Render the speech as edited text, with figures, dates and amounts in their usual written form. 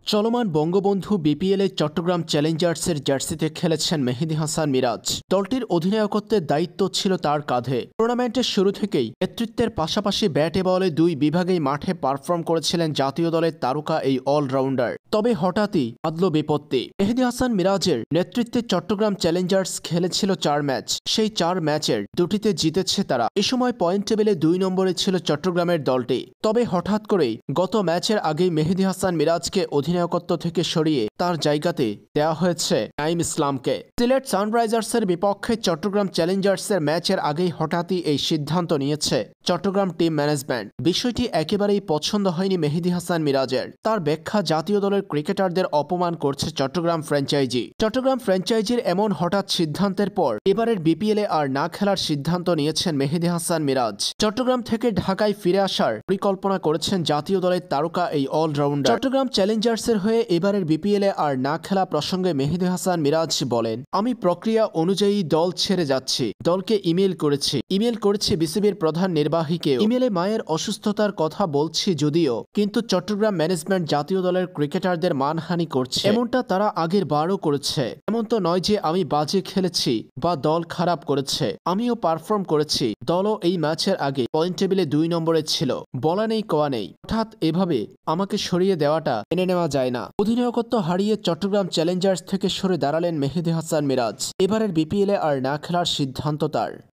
চলমান বঙ্গবন্ধু বিপিএল এ চট্টগ্রাম চ্যালেঞ্জার্সের জার্সিতে খেলেছেন মেহেদী হাসান মিরাজ। দলটির অধিনায়কত্বের দায়িত্ব ছিল তার কাঁধে। টুর্নামেন্টের শুরু থেকেই নেতৃত্বের পাশাপাশি ব্যাটে বলে দুই বিভাগেই মাঠে পারফর্ম করেছিলেন জাতীয় দলের তারকা এই অলরাউন্ডার। তবে হঠাৎই বাধল বিপত্তি। মেহেদী হাসান মিরাজের নেতৃত্বে চট্টগ্রাম চ্যালেঞ্জার্স খেলেছিল 4 ম্যাচ। সেই 4 ম্যাচের দুটিতে জিতেছে তারা। এ সময় পয়েন্ট টেবিলে 2 নম্বরে ছিল চট্টগ্রামের দলটি। তবে হঠাৎ করেই গত ম্যাচের আগেই মেহেদী হাসান মিরাজকে অধিনায়কত্ব থেকে সরিয়ে তার জায়গাতে দেওয়া হয়েছে নাঈম ইসলামকে। সিলেট সানরাইজার্সের বিপক্ষে চট্টগ্রাম চ্যালেঞ্জার্সের ম্যাচের আগেই হঠাৎই এই সিদ্ধান্ত নিয়েছে চট্টগ্রাম টিম ম্যানেজমেন্ট। বিষয়টি একেবারেই পছন্দ হয়নি মেহেদী হাসান মিরাজের। তার ব্যাখ্যা, জাতীয় দলের ক্রিকেটারদের অপমান করছে চট্টগ্রাম ফ্র্যাঞ্চাইজি। চট্টগ্রাম ফ্র্যাঞ্চাইজির এমন হঠাৎ সিদ্ধান্তের পর এবারের বিপিএলে আর না খেলার সিদ্ধান্ত নিয়েছেন মেহেদী হাসান মিরাজ। চট্টগ্রাম থেকে ঢাকায় ফিরে আসার পরিকল্পনা করেছেন জাতীয় দলের তারকা এই অলরাউন্ডার। চট্টগ্রাম চ্যালেঞ্জার্সের হয়ে এবারের বিপিএলে আর না খেলা প্রসঙ্গে মেহেদী হাসান মিরাজ বলেন, আমি প্রক্রিয়া অনুযায়ী দল ছেড়ে যাচ্ছি। দলকে ইমেল করেছি বিসিবির প্রধান নির্বাহীকে। ইমেলে মায়ের অসুস্থতার কথা বলছি যদিও, কিন্তু চট্টগ্রাম ম্যানেজমেন্ট জাতীয় দলের ক্রিকেটারদের মানহানি করছে। এমনটা তারা আগের বারও করেছে। এমন তো নয় যে আমি বাজে খেলেছি বা দল খারাপ করেছে। আমিও পারফর্ম করেছি। দলও এই ম্যাচের আগে পয়েন্ট টেবিলে 2 নম্বরে ছিল। বলা নেই কওয়া নেই। হঠাৎ এভাবে আমাকে সরিয়ে দেওয়াটা মেনে নেওয়া যায় না। অধিনায়কত্ব হারিয়ে চট্টগ্রাম চ্যালেঞ্জার্স থেকে সরে দাঁড়ালেন মেহেদী হাসান মিরাজ। এবারের বিপিএলে আর না খেলার সিদ্ধান্ত তার।